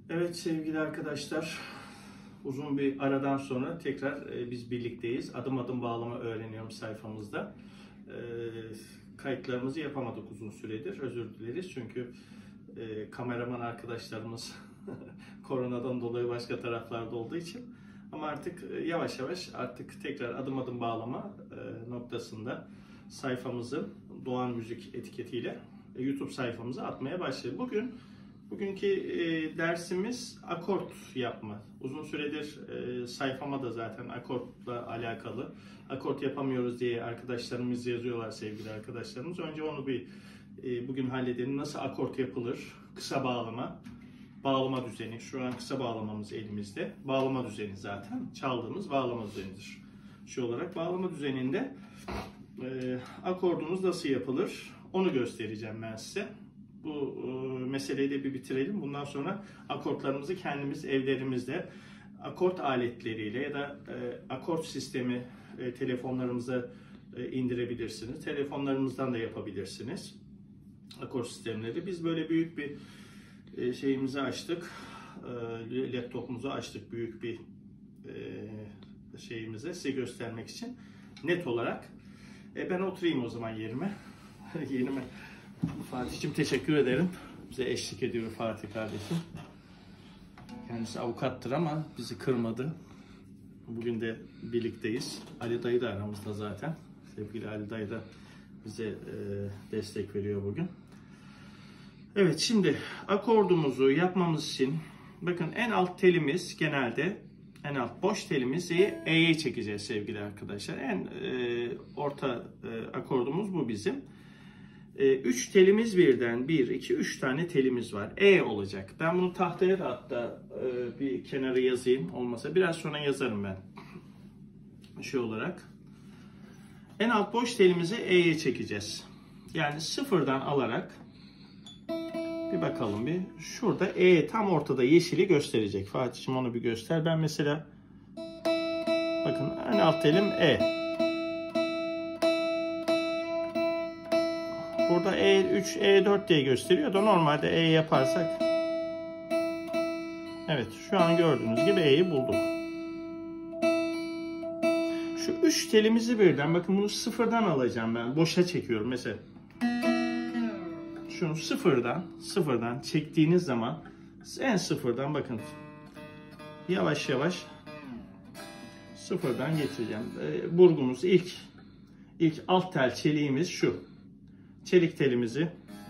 Evet sevgili arkadaşlar, uzun bir aradan sonra tekrar biz birlikteyiz. Adım adım bağlama öğreniyorum sayfamızda. Kayıtlarımızı yapamadık uzun süredir, özür dileriz. Çünkü kameraman arkadaşlarımız koronadan dolayı başka taraflarda olduğu için. Ama artık yavaş yavaş tekrar adım adım bağlama noktasında sayfamızı Doğan Müzik etiketiyle YouTube sayfamıza atmaya başladık. Bugünkü dersimiz akort yapma. Uzun süredir sayfama da zaten akortla alakalı. Akort yapamıyoruz diye arkadaşlarımız yazıyorlar, sevgili arkadaşlarımız. Önce onu bugün halledelim. Nasıl akort yapılır? Kısa bağlama, bağlama düzeni. Şu an kısa bağlamamız elimizde. Bağlama düzeni zaten. Çaldığımız bağlama düzenidir. Şu olarak bağlama düzeninde akordumuz nasıl yapılır? Onu göstereceğim ben size. Bu meseleyi de bir bitirelim. Bundan sonra akortlarımızı kendimiz evlerimizde akort aletleriyle ya da akort sistemi telefonlarımıza indirebilirsiniz. Telefonlarımızdan da yapabilirsiniz akort sistemleri. Biz böyle büyük bir şeyimizi açtık. Laptopumuzu açtık büyük bir şeyimize size göstermek için. Net olarak. Ben oturayım o zaman yerime. Fatih'cim teşekkür ederim. Bize eşlik ediyor Fatih kardeşim. Kendisi avukattır ama bizi kırmadı. Bugün de birlikteyiz. Ali dayı da aramızda zaten. Sevgili Ali dayı da bize destek veriyor bugün. Evet, şimdi akordumuzu yapmamız için bakın en alt telimiz genelde en alt boş telimizi E'ye çekeceğiz sevgili arkadaşlar. En orta akordumuz bu bizim. 3 telimiz birden 1, 2, 3 tane telimiz var. E olacak. Ben bunu tahtaya da hatta bir kenara yazayım. Olmasa biraz sonra yazarım ben. Şu olarak. En alt boş telimizi E'ye çekeceğiz. Yani sıfırdan alarak bir bakalım bir. Şurada E tam ortada yeşili gösterecek. Fatih'cim onu bir göster. Ben mesela bakın en alt telim E. Burada E3, E4 diye gösteriyor da normalde E yaparsak. Evet, şu an gördüğünüz gibi E'yi bulduk. Şu 3 telimizi birden, bakın bunu sıfırdan alacağım ben. Boşa çekiyorum mesela. Şunu sıfırdan çektiğiniz zaman en sıfırdan bakın. Yavaş yavaş sıfırdan getireceğim. Burgumuz ilk alt tel çeliğimiz şu. Çelik telimizi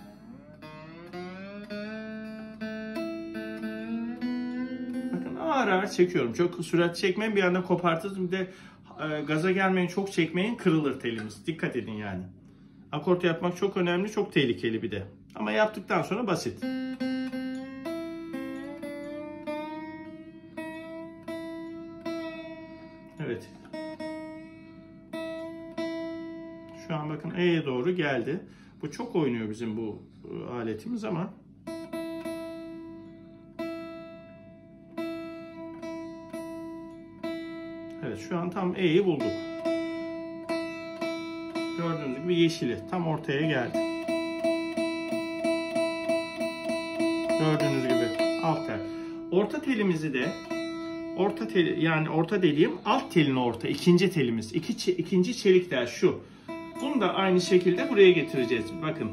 bakın ağır ağır çekiyorum. Çok sürat çekmeyin, bir anda kopartırız. Bir de gaza gelmeyin, çok çekmeyin, kırılır telimiz. Dikkat edin yani. Akort yapmak çok önemli, çok tehlikeli bir de. Ama yaptıktan sonra basit. Evet. Şu an bakın E'ye doğru geldi. Bu çok oynuyor bizim bu aletimiz ama evet, şu an tam E'yi bulduk. Gördüğünüz gibi yeşili tam ortaya geldi. Gördüğünüz gibi alt tel. Orta telimizi de orta dediğim alt telin orta, ikinci telimiz. İkinci çelik tel şu. Bunu da aynı şekilde buraya getireceğiz. Bakın.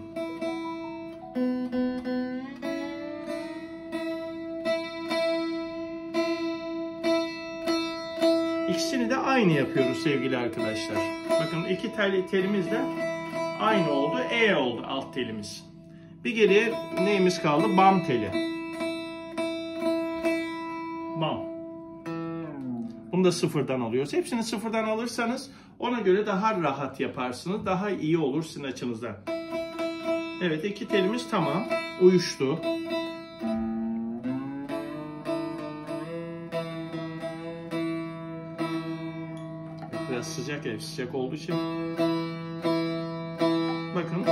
İkisini de aynı yapıyoruz sevgili arkadaşlar. Bakın iki telimiz de aynı oldu. E oldu alt telimiz. Bir geriye neyimiz kaldı? Bam teli. Bam. Bunu da sıfırdan alıyoruz. Hepsini sıfırdan alırsanız ona göre daha rahat yaparsınız. Daha iyi olur sizin açınızdan. Evet, iki telimiz tamam. Uyuştu. Biraz sıcak, sıcak olduğu için. Bakın.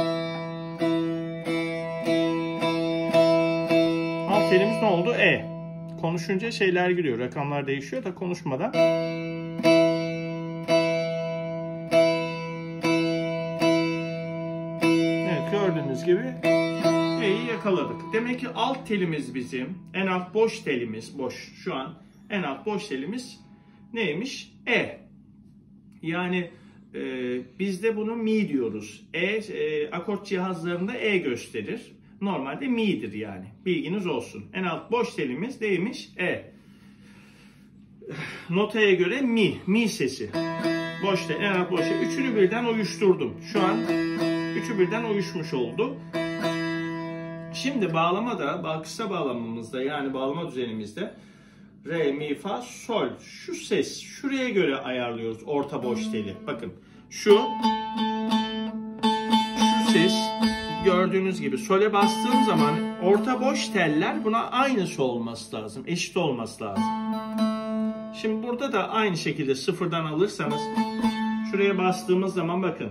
Alt telimiz ne oldu? E. Konuşunca şeyler giriyor. Rakamlar değişiyor da konuşmadan. Evet, gördüğünüz gibi E'yi yakaladık. Demek ki alt telimiz bizim, en alt boş telimiz, boş şu an en alt boş telimiz neymiş? E. Yani biz de bunu mi diyoruz. Akort cihazlarında E gösterir. Normalde mi'dir yani. Bilginiz olsun. En alt boş telimiz neymiş? E. Notaya göre mi. Mi sesi. Boş tel, en alt boş tel. Üçünü birden uyuşturdum. Şu an üçü birden uyuşmuş oldu. Şimdi bağlamada, kısa bağlamamızda yani bağlama düzenimizde re, mi, fa, sol. Şu ses şuraya göre ayarlıyoruz orta boş teli. Bakın şu ses gördüğünüz gibi sole bastığım zaman orta boş teller buna aynısı olması lazım. Eşit olması lazım. Şimdi burada da aynı şekilde sıfırdan alırsanız şuraya bastığımız zaman bakın.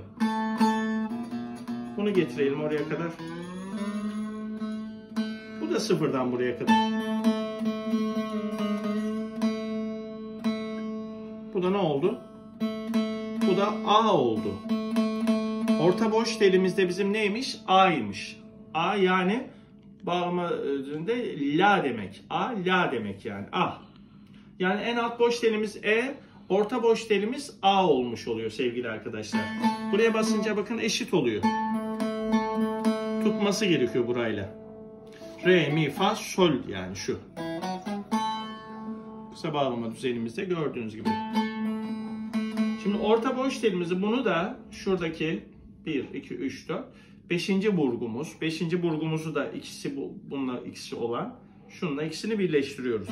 Bunu getirelim oraya kadar. Bu da sıfırdan buraya kadar. Bu da ne oldu? Bu da A oldu. Orta boş telimizde bizim neymiş? A'ymış. A yani bağlama üzerinde la demek. A, la demek yani. A. Yani en alt boş telimiz E, orta boş telimiz A olmuş oluyor sevgili arkadaşlar. Buraya basınca bakın eşit oluyor. Tutması gerekiyor burayla. Re, mi, fa, sol yani şu. Kısa bağlama düzenimizde gördüğünüz gibi. Şimdi orta boş telimizi bunu da şuradaki 1, 2, 3, 4, 5. burgumuz. 5. burgumuzu da ikisi bununla ikisi olan. Şununla ikisini birleştiriyoruz.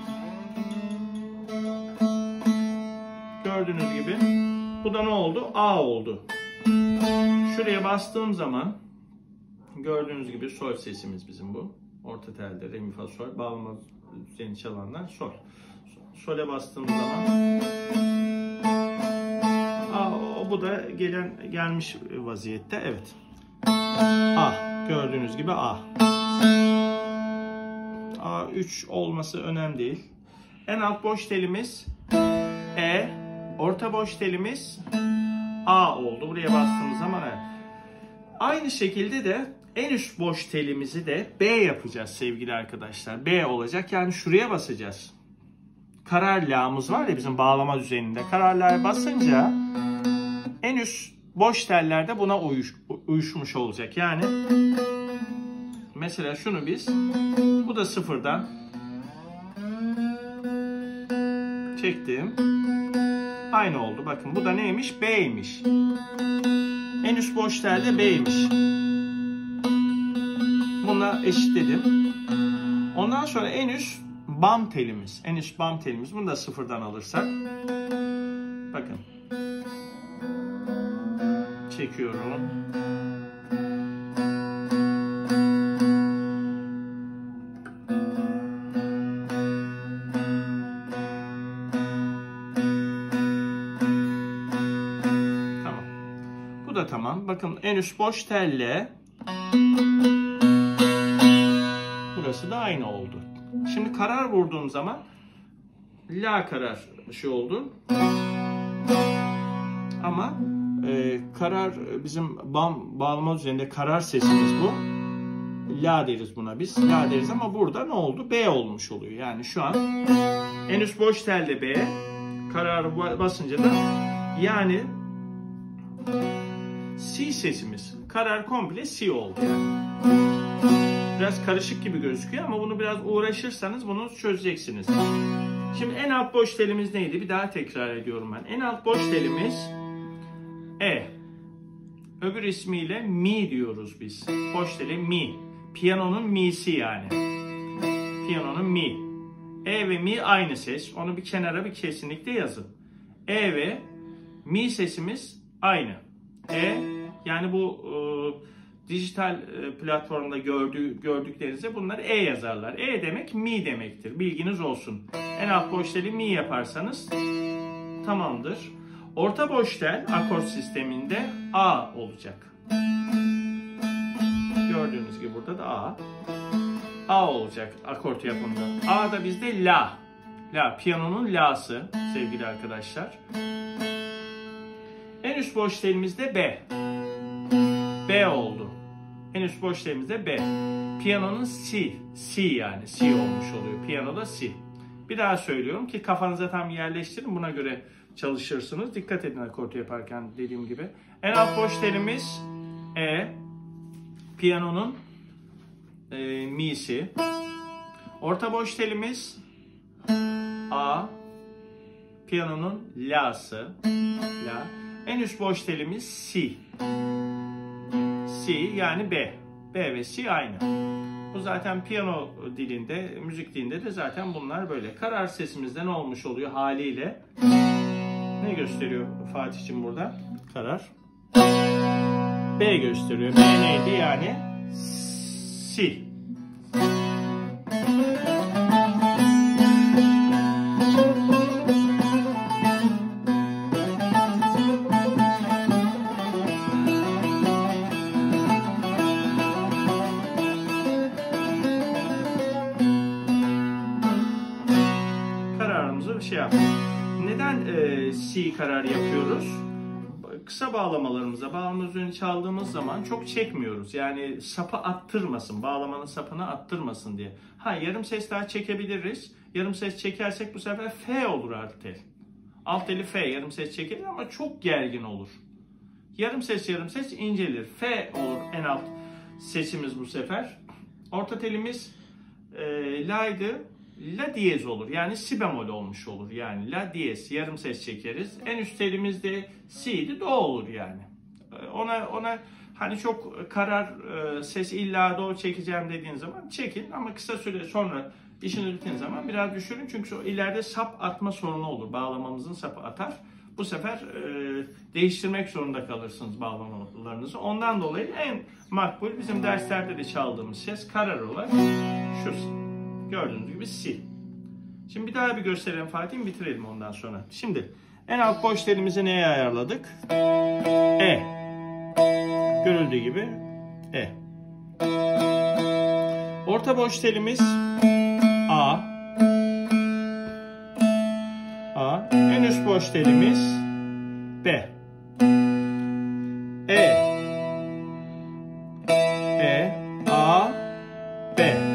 Gördüğünüz gibi bu da ne oldu? A oldu. Şuraya bastığım zaman gördüğünüz gibi sol sesimiz bizim bu. Orta telde re, mi, fa, sol. Bağlama düzeni çalanlar sol. Sole bastığımız zaman bu da gelmiş vaziyette. Evet. A. Gördüğünüz gibi A. A3 olması önemli değil. En alt boş telimiz E. Orta boş telimiz A oldu. Buraya bastığımız zaman evet. Aynı şekilde de en üst boş telimizi de B yapacağız sevgili arkadaşlar. B olacak. Yani şuraya basacağız. Karar la'mız var ya bizim bağlama düzeninde. Karar la'ya basınca en üst boş tellerde buna uyuşmuş olacak. Yani mesela şunu biz, bu da sıfırdan çektim. Aynı oldu. Bakın bu da neymiş? B'ymiş. En üst boş telde B'ymiş. Bununla eşitledim. Ondan sonra en üst bam telimiz. En üst bam telimiz. Bunu da sıfırdan alırsak. Bakın. Çekiyorum. Tamam. Bu da tamam. Bakın en üst boş telle burası da aynı oldu. Şimdi karar vurduğum zaman la karar şey oldu. Ama karar bizim bağlama üzerinde karar sesimiz bu. La deriz buna biz. La deriz ama burada ne oldu? B olmuş oluyor. Yani şu an en üst boş telde B. Kararı basınca da yani C sesimiz. Karar komple C oldu yani. Biraz karışık gibi gözüküyor ama bunu biraz uğraşırsanız bunu çözeceksiniz. Şimdi en alt boş telimiz neydi? Bir daha tekrar ediyorum ben. En alt boş telimiz E. Öbür ismiyle mi diyoruz biz. Boş teli mi. Piyanonun mi'si yani. Piyanonun mi. E ve mi aynı ses. Onu bir kenara bir kesinlikle yazın. E ve mi sesimiz aynı. E yani bu dijital platformda gördüklerinize bunlar E yazarlar. E demek mi demektir. Bilginiz olsun. En alt boş teli mi yaparsanız tamamdır. Orta boş tel akort sisteminde A olacak. Gördüğünüz gibi burada da A. A olacak akort yapımında. A da bizde La. La, piyanonun La'sı sevgili arkadaşlar. En üst boş telimizde B. B oldu. En üst boş telimiz de B. Piyanonun C yani C olmuş oluyor. Piyanoda C. Bir daha söylüyorum ki kafanıza tam yerleştirin. Buna göre çalışırsınız. Dikkat edin akort yaparken dediğim gibi. En alt boş telimiz E. Piyanonun Mi'si. Orta boş telimiz A. Piyanonun La'sı. La. En üst boş telimiz C. C yani B. B ve C aynı. Bu zaten piyano dilinde, müzik dilinde de zaten bunlar böyle. Karar sesimizde ne olmuş oluyor haliyle? Ne gösteriyor Fatih'cim burada? Karar. B gösteriyor. B neydi yani? C. Kararımızı şey yaptık. Neden C karar yapıyoruz? Kısa bağlamalarımıza, bağlama üzerine çaldığımız zaman çok çekmiyoruz. Yani sapı attırmasın, bağlamanın sapını attırmasın diye. Ha, yarım ses daha çekebiliriz. Yarım ses çekersek bu sefer F olur alt tel. Alt teli F, yarım ses çekilir ama çok gergin olur. Yarım ses incelir. F olur en alt sesimiz bu sefer. Orta telimiz La'ydı. La diyez olur. Yani si bemol olmuş olur. Yani la diyez. Yarım ses çekeriz. En üst telimiz de si'di. Do olur yani. Ona hani çok karar ses illa do çekeceğim dediğin zaman çekin. Ama kısa süre sonra işini bitin zaman biraz düşürün. Çünkü ileride sap atma sorunu olur. Bağlamamızın sapı atar. Bu sefer değiştirmek zorunda kalırsınız bağlamalarınızı. Ondan dolayı en makbul bizim derslerde de çaldığımız ses karar olarak şu. Gördüğünüz gibi C. Şimdi bir daha bir gösterelim Fatih, bitirelim ondan sonra. Şimdi en alt boş telimizi neye ayarladık? E. Görüldüğü gibi E. Orta boş telimiz A. A. En üst boş telimiz B. E. E. A. B.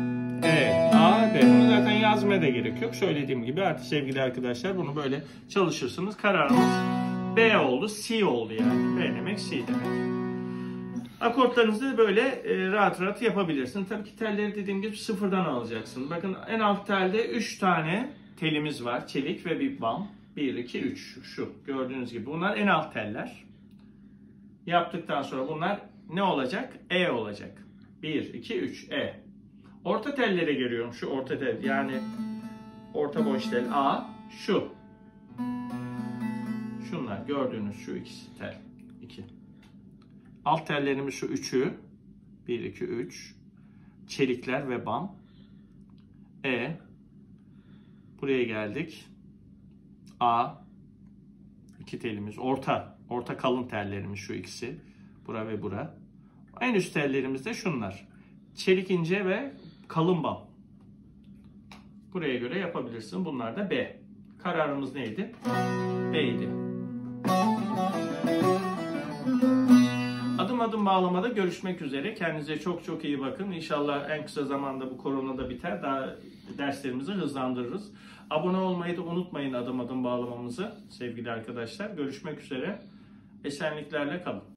Bunu zaten yazmaya da gerek yok. Söylediğim gibi artık sevgili arkadaşlar bunu böyle çalışırsınız. Kararımız B oldu. C oldu yani. B demek C demek. Akortlarınızı böyle rahat rahat yapabilirsiniz. Tabii ki telleri dediğim gibi sıfırdan alacaksınız. Bakın en alt telde 3 tane telimiz var. Çelik ve bir bam. 1, 2, 3. Şu gördüğünüz gibi. Bunlar en alt teller. Yaptıktan sonra bunlar ne olacak? E olacak. 1, 2, 3. E. Orta tellere geliyorum. Şu orta tel yani orta boş tel A. Şu. Şunlar gördüğünüz şu ikisi tel. 2. Alt tellerimiz şu üçü. 1, 2, 3. Çelikler ve bam. E. Buraya geldik. A. 2 telimiz. Orta kalın tellerimiz şu ikisi. Bura ve bura. En üst tellerimiz de şunlar. Çelik ince ve kalın bam. Buraya göre yapabilirsin. Bunlar da B. Kararımız neydi? B'ydi. Adım adım bağlamada görüşmek üzere. Kendinize çok çok iyi bakın. İnşallah en kısa zamanda bu korona da biter. Daha derslerimizi hızlandırırız. Abone olmayı da unutmayın adım adım bağlamamızı sevgili arkadaşlar. Görüşmek üzere. Esenliklerle kalın.